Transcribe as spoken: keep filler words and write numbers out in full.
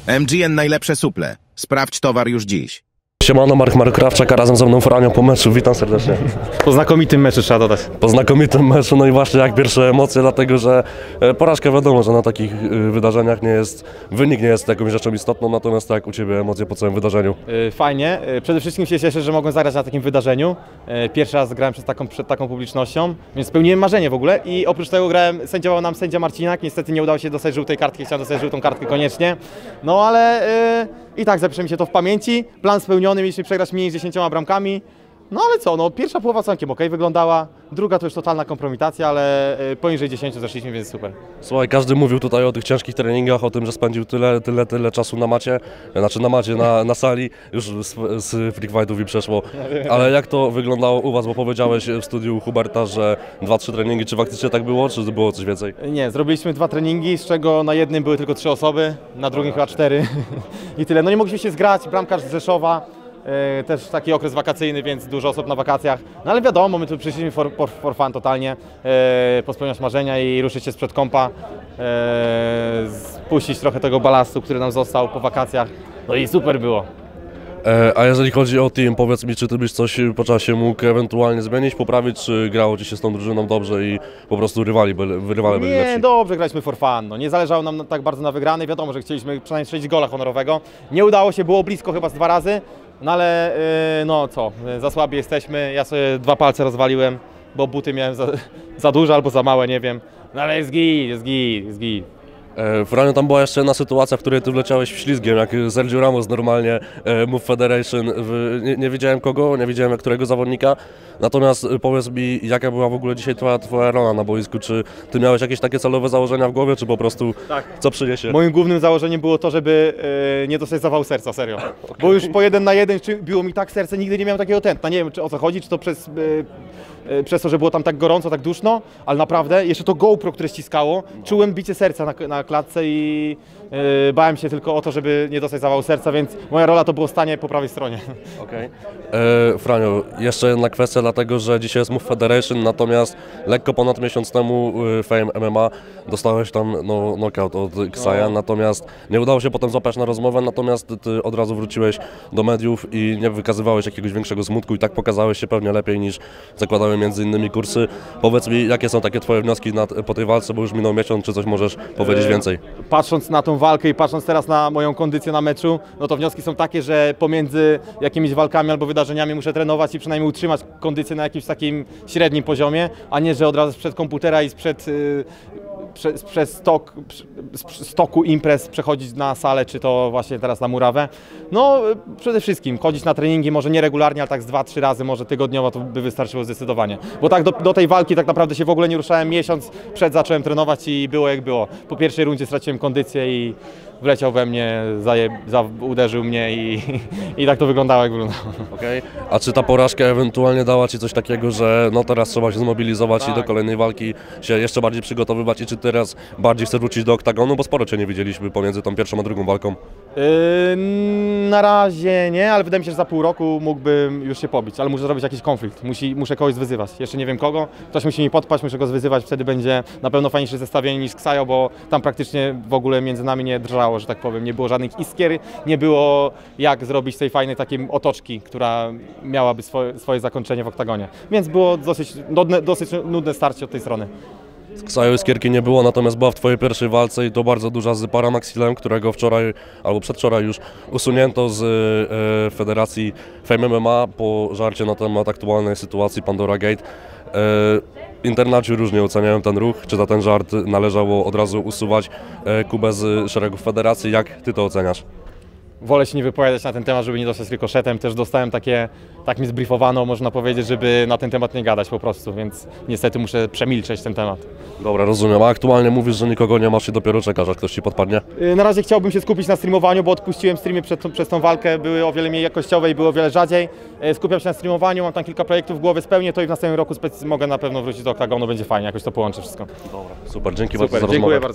M G N najlepsze suple. Sprawdź towar już dziś. Siemano, Mark Marek Krawczak, a razem ze mną Franio po meczu. Witam serdecznie. Po znakomitym meczu trzeba dodać. Po znakomitym meczu, no i właśnie jak pierwsze emocje, dlatego że porażka wiadomo, że na takich wydarzeniach nie jest, wynik nie jest jakąś rzeczą istotną, natomiast jak u Ciebie emocje po całym wydarzeniu? Fajnie. Przede wszystkim się cieszę, że mogłem zagrać na takim wydarzeniu. Pierwszy raz grałem przed taką, przed taką publicznością, więc spełniłem marzenie w ogóle i oprócz tego grałem, sędziował nam sędzia Marcinak, niestety nie udało się dostać żółtej kartki, chciałem dostać żółtą kartkę koniecznie, no ale yy, i tak zapisze mi się to w pamięci, plan spełniony, mieliśmy przegrać mniej niż dziesięcioma bramkami. No ale co, no pierwsza połowa całkiem ok wyglądała, druga to już totalna kompromitacja, ale poniżej dziesięciu zeszliśmy, więc super. Słuchaj, każdy mówił tutaj o tych ciężkich treningach, o tym, że spędził tyle, tyle, tyle czasu na macie, znaczy na macie, na, na sali, już z, z freak fightów i przeszło, ale jak to wyglądało u Was, bo powiedziałeś w studiu Huberta, że dwa, trzy treningi, czy faktycznie tak było, czy było coś więcej? Nie, zrobiliśmy dwa treningi, z czego na jednym były tylko trzy osoby, na drugim chyba cztery i tyle. No nie mogliśmy się zgrać, bramkarz z Rzeszowa. Yy, też taki okres wakacyjny, więc dużo osób na wakacjach. No ale wiadomo, my tu przyszliśmy for, for, for fun totalnie, yy, pospełniać marzenia i ruszyć się sprzed kąpa, yy, spuścić trochę tego balastu, który nam został po wakacjach. No i super było. E, a jeżeli chodzi o team, powiedz mi, czy Ty byś coś po czasie mógł ewentualnie zmienić, poprawić, czy grało Ci się z tą drużyną dobrze i po prostu rywali byli, rywale byli Nie, lepsi? dobrze, graliśmy for fun. No, nie zależało nam tak bardzo na wygranej. Wiadomo, że chcieliśmy przynajmniej strzelić gola honorowego. Nie udało się, było blisko chyba z dwa razy. No ale yy, no co, za słabi jesteśmy, ja sobie dwa palce rozwaliłem, bo buty miałem za, za duże albo za małe, nie wiem. No ale jest git, jest git, jest git. E, Franio, tam była jeszcze jedna sytuacja, w której Ty wleciałeś w ślizgiem, jak Sergio Ramos normalnie, e, Move Federation, w, nie, nie wiedziałem kogo, nie wiedziałem którego zawodnika, natomiast e, powiedz mi, jaka była w ogóle dzisiaj Twoja, twoja rola na boisku, czy Ty miałeś jakieś takie celowe założenia w głowie, czy po prostu Tak. co przyniesie? Moim głównym założeniem było to, żeby yy, nie dostać zawału serca, serio. Okay. Bo już po jeden na jeden czy biło mi tak serce, nigdy nie miałem takiego tętna. Nie wiem, czy o co chodzi, czy to przez, yy, yy, przez to, że było tam tak gorąco, tak duszno, ale naprawdę, jeszcze to GoPro, które ściskało, czułem bicie serca na, na klatce i yy, bałem się tylko o to, żeby nie dostać zawału serca, więc moja rola to było stanie po prawej stronie. Okej. Okay. Franio, jeszcze jedna kwestia, dlatego że dzisiaj jest Move Federation, natomiast lekko ponad miesiąc temu y, Fame M M A dostałeś tam no, knockout od Ksaja, no. Natomiast nie udało się potem złapać na rozmowę, natomiast Ty od razu wróciłeś do mediów i nie wykazywałeś jakiegoś większego smutku i tak pokazałeś się pewnie lepiej niż zakładały między innymi kursy. Powiedz mi, jakie są takie Twoje wnioski na, po tej walce, bo już minął miesiąc, czy coś możesz powiedzieć więcej? Patrząc na tą walkę i patrząc teraz na moją kondycję na meczu, no to wnioski są takie, że pomiędzy jakimiś walkami albo wydarzeniami muszę trenować i przynajmniej utrzymać kondycję na jakimś takim średnim poziomie, a nie, że od razu sprzed komputera i sprzed, yy, prze, przez stok, z stoku imprez przechodzić na salę, czy to właśnie teraz na murawę. No przede wszystkim chodzić na treningi, może nie regularnie, ale tak z dwa, trzy razy, może tygodniowo to by wystarczyło zdecydowanie. Bo tak do, do tej walki tak naprawdę się w ogóle nie ruszałem, miesiąc przed zacząłem trenować i było jak było. Po pierwszej rundzie straciłem kondycję i wleciał we mnie, zaje, za, uderzył mnie i, i tak to wyglądało, jak wyglądało. Okay. A czy ta porażka ewentualnie dała Ci coś takiego, że no teraz trzeba się zmobilizować tak. i do kolejnej walki się jeszcze bardziej przygotowywać i czy teraz bardziej chcesz wrócić do oktagonu, bo sporo Cię nie widzieliśmy pomiędzy tą pierwszą a drugą walką? Yy, na razie nie, ale wydaje mi się, że za pół roku mógłbym już się pobić, ale muszę zrobić jakiś konflikt, Musi, muszę kogoś zwyzywać, jeszcze nie wiem kogo, ktoś musi mi podpaść, muszę go zwyzywać, wtedy będzie na pewno fajniejsze zestawienie niż Ksajo, bo tam praktycznie w ogóle między nami nie drżało, że tak powiem, nie było żadnych iskier, nie było jak zrobić tej fajnej takiej otoczki, która miałaby swoje, swoje zakończenie w oktagonie, więc było dosyć nudne, dosyć nudne starcie od tej strony. Z Ksajo iskierki nie było, natomiast była w Twojej pierwszej walce i to bardzo duża z Paramaxilem, którego wczoraj albo przedwczoraj już usunięto z e, Federacji Fame M M A po żarcie na temat aktualnej sytuacji Pandora Gate. E, internaci różnie oceniają ten ruch, czy za ten żart należało od razu usuwać e, Kubę z szeregów Federacji, jak Ty to oceniasz? Wolę się nie wypowiadać na ten temat, żeby nie dostać rykoszetem. Też dostałem takie, tak mi zbriefowano, można powiedzieć, żeby na ten temat nie gadać po prostu, więc niestety muszę przemilczeć ten temat. Dobra, rozumiem. A aktualnie mówisz, że nikogo nie masz i dopiero czekasz, aż ktoś Ci podpadnie? Na razie chciałbym się skupić na streamowaniu, bo odpuściłem streamy przed, przez tą walkę, były o wiele mniej jakościowe i było o wiele rzadziej. Skupiam się na streamowaniu, mam tam kilka projektów w głowie, spełnię to i w następnym roku mogę na pewno wrócić do oktagonu, będzie fajnie, jakoś to połączę wszystko. Dobra, super, dzięki super, bardzo za dziękuję rozmowę. bardzo.